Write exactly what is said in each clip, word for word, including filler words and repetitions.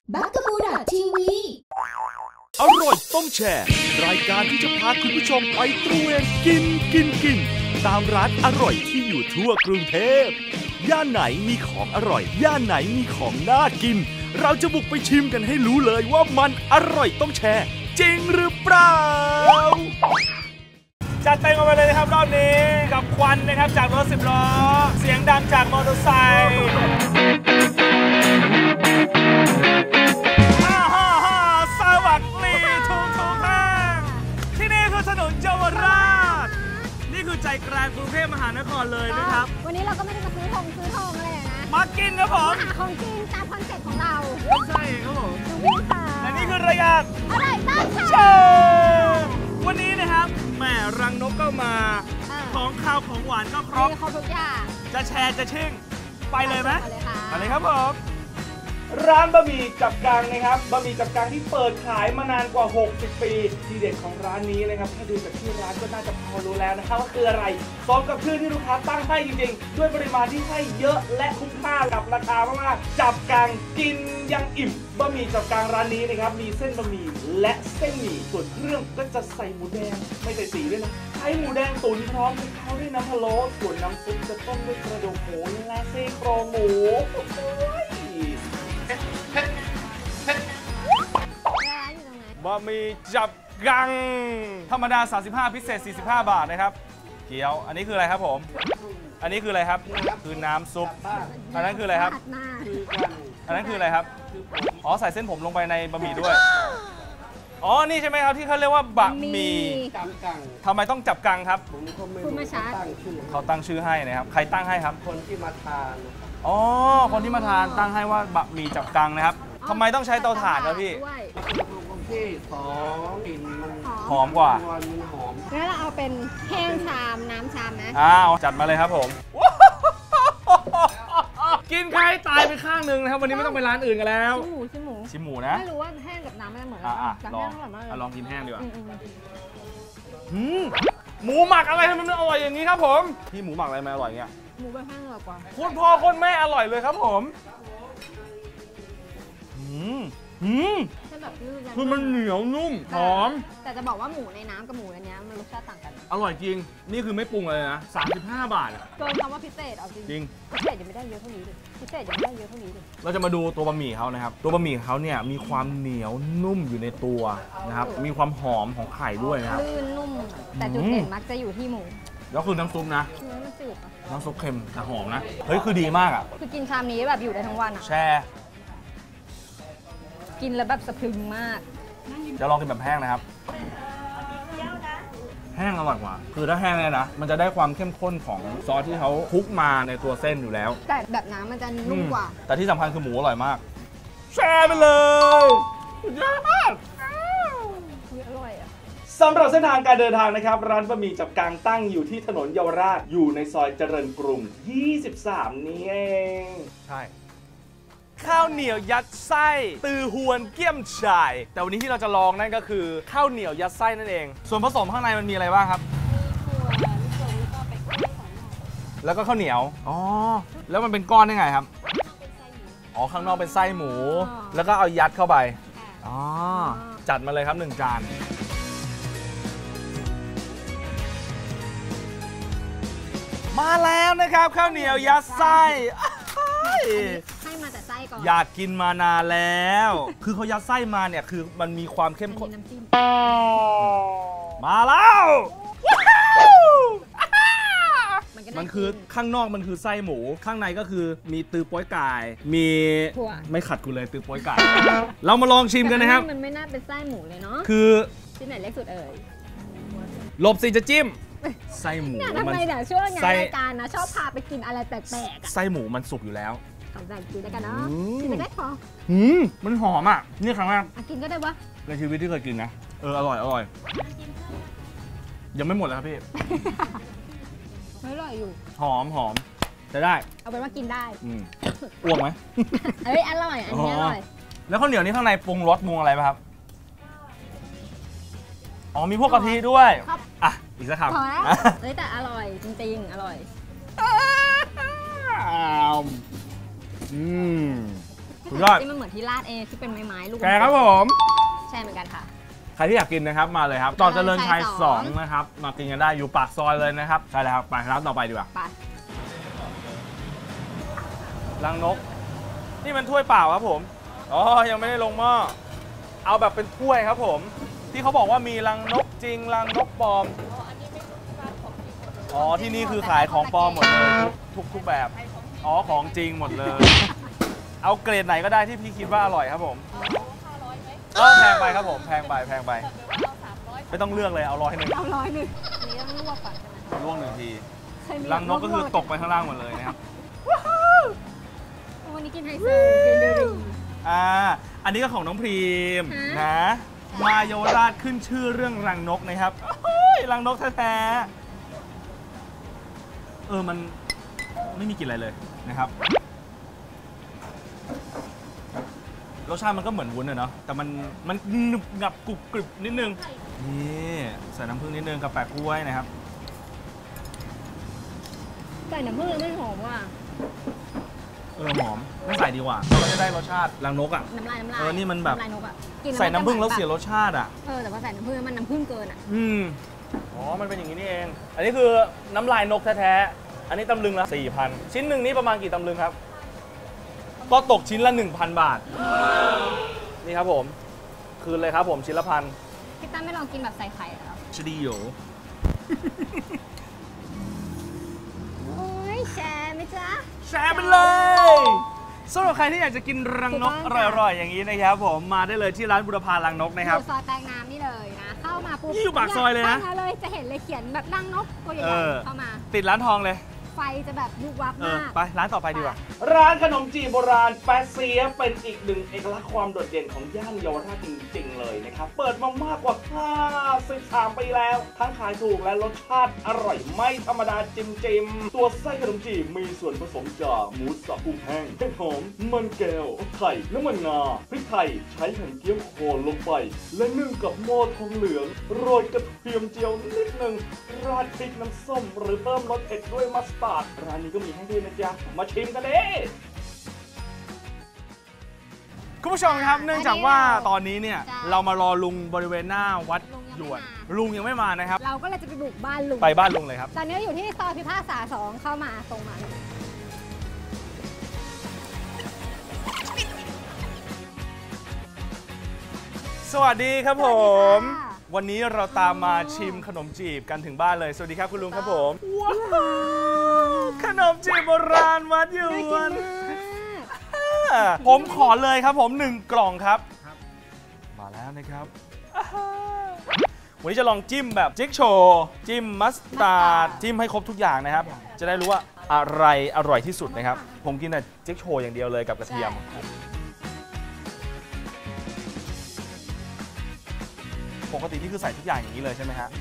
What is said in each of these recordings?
บักกะบูดาทีวีอร่อยต้องแชร์รายการที่จะพาคุณผู้ชมไปตระเวนกินกินกินตามร้านอร่อยที่อยู่ทั่วกรุงเทพย่านไหนมีของอร่อยย่านไหนมีของน่ากินเราจะบุกไปชิมกันให้รู้เลยว่ามันอร่อยต้องแชร์จริงหรือเปล่าจัดเต็มกันไปเลยนะครับรอบนี้กับควันนะครับจากรถสิบล้อเสียงดังจากมอเตอร์ไซค์ฮ่าฮ่าฮ่าสวัสดีทุกทุกท่านที่นี่คือถนนเยาวราชนี่คือใจกลางกรุงเทพมหานครเลยนะครับวันนี้เราก็ไม่ได้มาซื้อทองซื้อทองอะไรนะมากินครับผมหาของกินตามคอนเซ็ปต์ของเราใช่ครับผมดูพี่ค่ะและนี่คือรายการอร่อยต้องแชร์วันนี้นะครับแหมรังนกก็มาของข้าวของหวานก็ครบครบทุกอย่างจะแชร์จะชิ่งไปเลยไหมไปเลยครับผมร้านบะหมี่จับกังนะครับบะหมี่จับกังที่เปิดขายมานานกว่าหกสิบปีทีเด็ดของร้านนี้นะครับถ้าดูจากที่ร้านก็น่าจะพอรู้แล้วนะครับว่าคืออะไรสมกับชื่อที่ลูกค้าตั้งให้จริงๆด้วยปริมาณที่ให้เยอะและคุ้มค่ากับราคามากๆจับกังกินยังอิ่มบะหมี่จับกังร้านนี้นะครับมีเส้นบะหมี่และเส้นหมี่ส่วนเครื่องก็จะใส่หมูแดงไม่ใส่สีด้วยนะใช้หมูแดงตุ๋นพร้อมกับข้าวด้วยน้ำพะโล้ส่วนน้ำซุปจะต้มด้วยกระดูกหมูและซี่โครงหมูบะหมี่จับกังธรรมดาสามสิบห้าพิเศษสี่สิบห้าบาทนะครับเกี๊ยวอันนี้คืออะไรครับผมอันนี้คืออะไรครับคือน้ำซุปอันนั้นคืออะไรครับอันนั้นคืออะไรครับอ๋อใส่เส้นผมลงไปในบะหมี่ด้วยอ๋อนี่ใช่ไหมครับที่เขาเรียกว่าบะหมี่จับกังทำไมต้องจับกังครับคุณมาช้าเขาตั้งชื่อให้นะครับใครตั้งให้ครับคนที่มาทานอ๋อคนที่มาทานตั้งให้ว่าบะหมี่จับกังนะครับทำไมต้องใช้เตาถ่านครับพี่ที่สองกลิ่นมันหอมกว่ามันหอมแล้วเราเอาเป็นแห้งชามน้ำชามนะอ้าวจัดมาเลยครับผมกินใครตายไปข้างหนึ่งนะครับวันนี้ไม่ต้องไปร้านอื่นกันแล้วชิมหมูชิมหมูชิมหมูนะไม่รู้ว่าแห้งกับน้ำมันเหมือนกันลองลองกินแห้งดีกว่าหมูหมักอะไรทำไมมันอร่อยอย่างนี้ครับผมพี่หมูหมักอะไรมาอร่อยเงี้ยหมูแบบแห้งอร่อยกว่าคุณพ่อคุณแม่อร่อยเลยครับผมอืมอืมคือมันเหนียวนุ่มหอมแต่จะบอกว่าหมูในน้ำกับหมูในนี้มันรสชาติต่างกันอร่อยจริงนี่คือไม่ปรุงเลยนะสามสิบห้าบาทเกินคำว่าพิเศษเอาจริงจริงพิเศษยังไม่ได้เยอะเท่านี้เลยพิเศษยังไม่ได้เยอะเท่านี้เลยเราจะมาดูตัวบะหมี่เขานะครับตัวบะหมี่เขาเนี่ยมีความเหนียวนุ่มอยู่ในตัวนะครับมีความหอมของไข่ด้วยนะครับลื่นนุ่มแต่จุดเด่นมักจะอยู่ที่หมูแล้วคือน้ำซุปนะน้ำซุปน้ำซุปเค็มแต่หอมนะเฮ้ยคือดีมากอ่ะคือกินชามนี้แบบอยู่ได้ทั้งวันอ่ะแช่กินแล้วแบบสะพรึงมากจะลองกินแบบแห้งนะครับแห้งอร่อยกว่าคือถ้าแห้งเนี่ยนะมันจะได้ความเข้มข้นของซอสที่เขาคลุกมาในตัวเส้นอยู่แล้วแต่แบบน้ำมันจะนุ่มกว่าแต่ที่สำคัญคือหมูอร่อยมากแช่ไปเลยเยอะมากอร่อยอ่ะสำหรับเส้นทางการเดินทางนะครับร้านบะหมี่จับกังตั้งอยู่ที่ถนนเยาวราชอยู่ในซอยเจริญกรุงยี่สิบสามนี่เองใช่ข้าวเหนียวยัดไส้ตือหวนเกี้ยมฉ่ายแต่วันนี้ที่เราจะลองนั่นก็คือข้าวเหนียวยัดไส้นั่นเองส่วนผสมข้างในมันมีอะไรบ้างครับแล้วก็ข้าวเหนียวอ๋อแล้วมันเป็นก้อนได้ไงครับอ๋อข้างนอกเป็นไส้หมูแล้วก็เอายัดเข้าไปอ๋อจัดมาเลยครับหนึ่งจานมาแล้วนะครับข้าวเหนียวยัดไส้ให้มาแต่ไส้ก่อนอยากกินมานานแล้วคือเขายัดไส้มาเนี่ยคือมันมีความเข้มข้นมาแล้วมันคือข้างนอกมันคือไส้หมูข้างในก็คือมีตือโป๊ยไก่มีไม่ขัดกูเลยตือโป๊ยไก่เรามาลองชิมกันนะครับมันไม่น่าเป็นไส้หมูเลยเนาะคือที่ไหนเล็กสุดเอ่ยหลบสิจะจิ้มไส้หมูทำไมเนี่ยช่วงงานรายการนะชอบพาไปกินอะไรแปลกๆไส้หมูมันสุกอยู่แล้วเอาแบ่งกินได้กันเนาะกินได้พอหืมมันหอมอ่ะนี่ครั้งแรกกินก็ได้วะในชีวิตที่เคยกินนะเอออร่อยอร่อยยังไม่หมดเลยครับพี่อร่อยอยู่หอมหอมจะได้เอาเป็นว่ากินได้อ้วกไหมเอ้ยอร่อยอันนี้อร่อยแล้วข้าวเหนียวนี่ข้างในปรุงรสปรุงอะไรไหมครับอ๋อมีพวกกะทิด้วยอ่ะอีกสักคำพอแล้วเฮ้ยแต่อร่อยจริงๆอร่อยอืมให้ที่ยอดมันเหมือนที่ราดเองที่เป็นไม้ๆลูกแกครับผมใช่เหมือนกันค่ะใครที่อยากกินนะครับมาเลยครับต่อเจริญชัยเจริญชัยสสออง งนะครับมากินกันได้อยู่ปากซอยเลยนะครับใช่แล้วครับไปร้านต่อไปดีกว่าไปรังนก นี่มันถ้วยเปล่าครับผมอ๋อยังไม่ได้ลงหม้อเอาแบบเป็นถ้วยครับผม ที่เขาบอกว่ามีรังนกจริงรังนกปลอมอ๋อที่นี่คือขายของปลอมหมดเลยทุกทุกแบบอ๋อของจริงหมดเลย เอาเกรดไหนก็ได้ที่พี่คิดว่าอร่อยครับผมเออแพงไปครับผมแพงไปแพงไปไม่ต้องเลือกเลยเอาร้อยหนึ่งเอาร้อยหนึ่งอันนี้ต้องลวกก่อนใช่ไหมลวกหนึ่งทีเคยมีรังนกก็คือตกไปข้างล่างหมดเลยนะครับวันนี้กินไฮโซกินเดรีอ่าอันนี้ก็ของน้องพรีมฮะนะมาเยาวราชขึ้นชื่อเรื่องรังนกนะครับโอ้ยรังนกแท้ๆเออมันไม่มีกลิ่นอะไรเลยนะครับรสชาติมันก็เหมือนวุ้นอะเนาะแต่มันมันหนึบหนับกรุบกริบนิดนึงนี่ใส่น้ำผึ้งนิดนึงกับแปะกล้วยนะครับใส่น้ำผึ้งไม่หอมว่ะเออหอมไม่ใส่ดีกว่าเราจะได้รสชาติรังนกอ่ะน้ำลายน้ำลายเออนี่มันแบบำลายนกอะกินใส่น้ำผึ้งมัแล้วจะเสียหมืรอนสชาติอ่ะแบบเออแต่ว่าใส่น้ำผึ้งมันน้ำผึ้งเกินอะอืมอ๋อมันเป็นอย่างนี้นี่เอง อันนี้คือน้ำลายนกแท้ๆอันนี้ตำลึงละสี่พันชิ้นหนึ่งนี่ประมาณกี่ตำลึงครับก็ตกชิ้นละ หนึ่งพัน บาทนี่ครับผมคืนเลยครับผมชิ้นละพันพี่ตั้มไม่ลองกินแบบใส่ไข่เหรอชดีโยโอ้ยแชร์ไหมจ๊ะแชร์ไปเลยสำหรับใครที่อยากจะกินรังนกถูอกต้องค่ะร่อยๆอย่างนี้นะครับผมมาได้เลยที่ร้านบุรพารังนกนะครับอยู่ซอยแปลงน้ำนี่เลยนะ เข้ามาปุ๊บนี่อยู่ปากซอยเลยนะใช่เลยจะเห็นเลยเขียนแบบรังนกตัวใหญ่เออๆเข้ามาติดร้านทองเลยไฟจะแบบยุบวับเออมากไปร้านต่อไปดีกว่าร้านขนมจีบโบราณแปะเซียเป็นอีกหนึ่งเอกลักษณ์ความโดดเด่นของย่านเยาวราชจริงๆเลยนะครับ เปิดมามากกว่าห้าสิบสามปีแล้ว ทั้งขายถูกและรสชาติอร่อยไม่ธรรมดาจริมๆ ตัวไส้ขนมจีบมีส่วนผสมจากหมูสับกุ้งแห้งเห็ดหอม มันแก้ว ไข่น้ำมันงาพริกไทยใช้แผ่นเกี๊ยวโคนลงไป และนึ่งกับหม้อทองเหลือง โรยกระเทียมเจียวนิดหนึ่งราดพริกน้ำส้มหรือเพิ่มรสเผ็ดด้วยมัสตาร์ดร้านนี้ก็มีให้ด้วยนะจ๊ะ มาชิมกันเด้คุณผู้ชมครับเนื่องจากว่าตอนนี้เนี่ยเรามารอลุงบริเวณหน้าวัดหยวนลุงยังไม่มานะครับเราก็เลยจะไปบุกบ้านลุงไปบ้านลุงเลยครับตอนนี้อยู่ที่ซอยพิพากษาสองเข้ามาตรงมาสวัสดีครับผมสวัสดีค่ะวันนี้เราตามมาชิมขนมจีบกันถึงบ้านเลย สวัสดีครับคุณลุงครับผมว้าวขนมจีบโบราณวัดหยน่ากิวน นมากอ่าผมขอเลยครับผมหนึ่งกล่องครับมาแล้วนะครับอ่าฮะวันนี้จะลองจิ้มแบบจิ๊กโชว์จิ้มมัสตาร์ดจิ้มให้ครบทุกอย่างนะครับ จะได้รู้ว่าอะไรอร่อยที่สุดนะครับ ผมกินแต่จิ๊กโชว์อย่างเดียวเลยกับกระเทียม ปกตินี่คือใส่ทุกอย่างอย่างนี้เลยใช่ไหมฮะ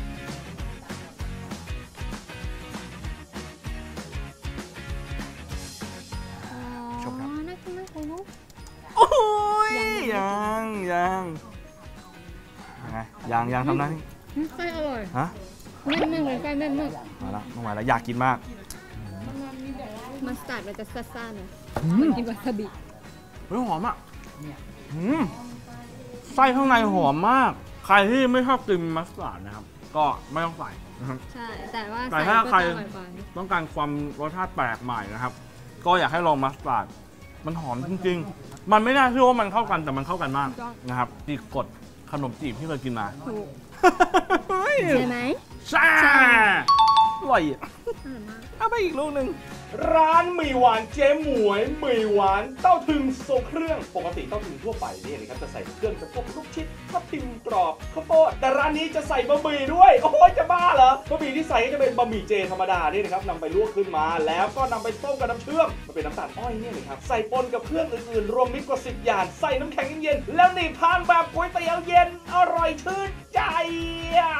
ชมครับอ๋อน่ากินมากเลยเนอะโอ้ยยัยังยังยังไงยังยังทำนั้นอืมไส้อร่อยฮะแน่นมากเลยไส้แน่นมากมาแล้วต้องมาแล้วอยากกินมากมัสตาร์ดมันจะซ่าๆหน่อยเหมือนกินวาซาบิเฮ้ยหอมอ่ะอืมไส้ข้างในหอมมาก ใครที่ไม่ชอบกินมัสตาร์ดนะครับ ก็ไม่ต้องใส่นะครับใช่ แต่ว่าแต่ใส่ถ้าก็ใครจะอร่อยกว่าต้องการความรสชาติแปลกใหม่นะครับ ก็อยากให้ลองมัสตาร์ดมันหอมจริงๆ มันไม่น่าเชื่อว่ามันเข้ากันแต่มันเข้ากันมากนะครับตีกดขนมจีบที่เคยกินมาถูกเฮ้ยใช่ไหมใช่อร่อยอ่ะอร่อยมากเอาไปอีกลูกหนึ่งร้านหมี่หวานเจ๊หมวยหมี่หวานเต้าถึงทรงเครื่อง ปกติเต้าถึงทั่วไปเนี่ยนะครับจะใส่เครื่องจะพวกลูกชิดทับทิมกรอบข้าวโพดแต่ร้านนี้จะใส่บะหมี่ด้วย โอ้ยจะบ้าเหรอบะหมี่ที่ใส่ก็จะเป็นบะหมี่เจธรรมดาเนี่ยนะครับนำไปลวกขึ้นมา แล้วก็นำไปต้มกับน้ำเชื่อมมันเป็นน้ำตาลอ้อยเนี่ยนะครับใส่ปนกับเครื่องอื่นๆ รวมมิตรกว่าสิบอย่างใส่น้ำแข็งเย็นๆแล้วหนีบทานแบบก๋วยเตี๋ยวเย็นอร่อยชื่นใจอ่ะ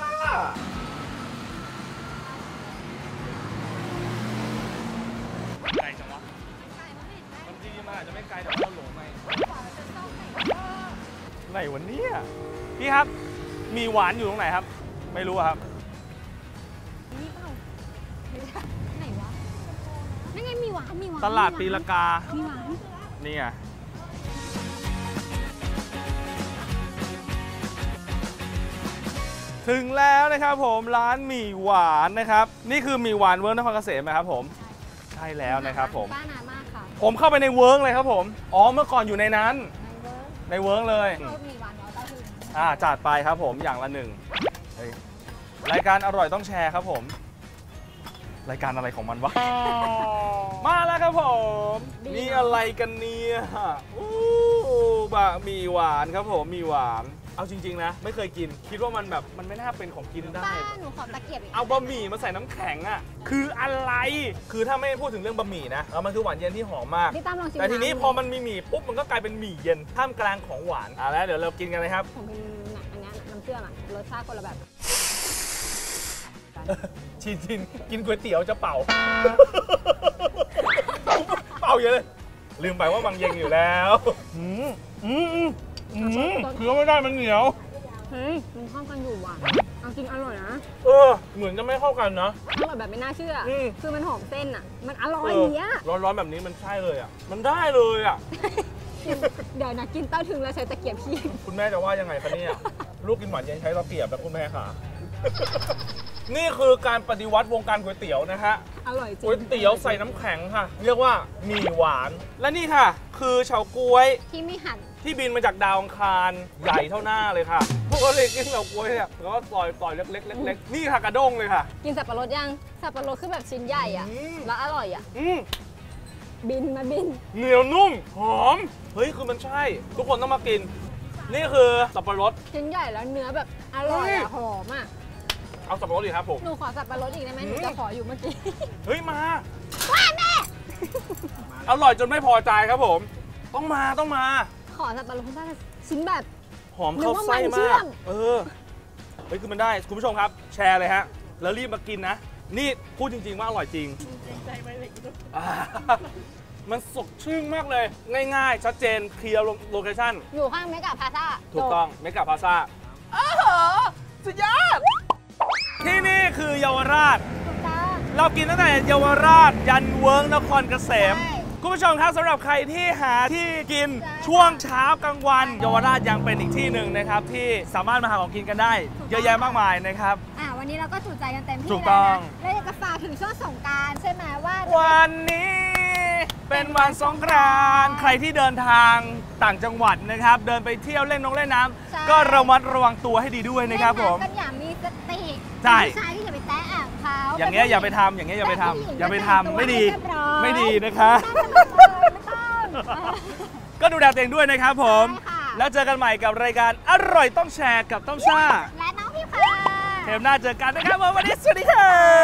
ไกลจังวะมันจริงๆมันอาจจะไม่ไกลแต่ว่าเราหลงไปไหนวันนี้พี่ครับ มีหวานอยู่ตรงไหนครับ ไม่รู้อะครับนี่เปล่าไม่ใช่ไหนวะนั่นไงมีหวานมีหวานตลาดปีละกามีหวานนี่ไงถึงแล้วนะครับผมร้านหมี่หวานนะครับนี่คือหมี่หวานเวิร์กนครเกษมนะครับผมใช่แล้วนะครับผมป้านานมากค่ะผมเข้าไปในเวิร์กเลยครับผมอ๋อเมื่อก่อนอยู่ในนั้นในเวิร์กในเวิร์กเลยโคตรมีหวานร้อยเก้าสิบอ่าจัดไปครับผมอย่างละหนึ่งเฮ้ยรายการอร่อยต้องแชร์ครับผมรายการอะไรของมันวะ มาแล้วครับผมนี่อะไรกันเนี่ยอู้บะหมี่หวานครับผมหมี่หวานเอาจริงๆนะไม่เคยกินคิดว่ามันแบบมันไม่น่าเป็นของกินได้ป้าหนูขอตะเกียบอีกเอาบะหมี่มาใส่น้ำแข็งอ่ะคืออะไรคือถ้าไม่พูดถึงเรื่องบะหมี่นะเออมันคือหวานเย็นที่หอมมากพี่ตั้มลองชิมแต่ทีนี้ำพอมันมีหมี่ปุ๊บมันก็กลายเป็นหมี่เย็นท่ามกลางของหวานอ่ะแล้วเดี๋ยวเรากินกันเลยครับผมเป็นน่ะอันเนี้ยน้ำเชื่อมอะรสชาติคนละแบบชินชินกินก๋วยเตี๋ยวจะเป่า เป่าเยอะเลยลืมไปว่าบางเย็นอยู่แล้วอืมอืมอืมอืมเคี้ยวไม่ได้มันเหนียวเฮ้ยมันเข้ากันอยู่ว่ะเอาจริงอร่อยนะเออเหมือนจะไม่เข้ากันนะอร่อยแบบไม่น่าเชื่ออมคือมันหอมเส้นอ่ะ มันอร่อยเออเนี้ยร้อนๆแบบนี้มันใช่เลยอ่ะมันได้เลยอ่ะเดี๋ยวนะกินเต้าถึงแล้วใช้ตะเกียบพี่คุณแม่จะว่ายังไงคะเนี่ยลูกกินหวานเย็นใช้ตะเกียบแล้วคุณแม่ค่ะ นี่คือการปฏิวัติวงการก๋วยเตี๋ยวนะฮะอร่อยจริงก๋วยเตี๋ยวใส่น้ำแข็งค่ะ เรียกว่าหมี่หวาน และนี่ค่ะ คือเฉาก๊วยที่ไม่หั่นที่บินมาจากดาวอังคารใหญ่เท่าหน้าเลยค่ะ พวกเราเลยกินเฉาก๊วยเนี่ยแล้วก็ซอยซอยเล็กๆเล็กๆนี่ค่ะกระด้งเลยค่ะกินสับปะรดยัง สับปะรดคือแบบชิ้นใหญ่อ่ะอืมแล้วอร่อยอ่ะอืมบินมาบินเหนียวนุ่มหอมเฮ้ยคือมันใช่ ทุกคนต้องมากิน นี่คือสับปะรดชิ้นใหญ่แล้วเนื้อแบบอร่อยเฮ้ยอ่ะหอมอ่ะเอาสับปะรดอีกครับผมหนูขอสับปะรดอีกได้ไหมอืมหนูจะขออยู่เมื่อกี้เฮ้ยมาว้าแม่อร่อยจนไม่พอใจครับผม ต้องมาต้องมาขอสับปะรดคุณป้าชิ้นแบบหอมเข้าไส้นึกว่ามันเชื่มาอก มเออ เฮ้ยคือมันได้ คุณผู้ชมครับ แชร์เลยฮะ แล้วรีบมากินนะ นี่พูดจริงๆว่าอร่อยจริงอ่ามันสดชื่นมากเลย ง่ายๆ ชัดเจน เคลียร์โลเคชั่นอยู่ข้างเมกะพาซ่าถูกต้องเมกะพาซ่าอ้าวสุดยอด ที่นี่คือเยาวราชถูกต้องเรากินตั้งแต่เยาวราช ยันเวิร์กนครเกษมใช่คุณผู้ชมครับสำหรับใครที่หาที่กินใช่ช่วงเช้ากลางวันเยาวราชยังเป็นอีกที่หนึ่งนะครับ ที่สามารถมาหาของกินกันได้ เยอะแยะมากมายนะครับอ่ะวันนี้เราก็จุใจกันเต็มที่ถูกต้องแล้วนะแล้วอยากจะฝากถึงช่วงสงกรานต์ใช่ไหมว่าวันนี้เป็นวันสงกรานต์ใครที่เดินทางต่างจังหวัดนะครับ เดินไปเที่ยวเล่นน้องเล่นน้ำก็ระมัดระวังตัวให้ดีด้วยนะครับผมเล่นน้ำกันอย่างมีสติใช่ผู้ชายที่อย่าไปแตะอ่างเขาอย่างเงี้ยอย่าไปทำอย่างเงี้ยอย่าไปทำอย่าไปทำไม่ดีเรียบร้อยไม่ดีนะคะไม่ต้องก็ดูแลตัวเองด้วยนะครับผมใช่ค่ะแล้วเจอกันใหม่กับรายการอร่อยต้องแชร์กับต้องซ่าและน้องพี่พาเทปหน้าเจอกันนะครับผมวันนี้สวัสดีค่ะ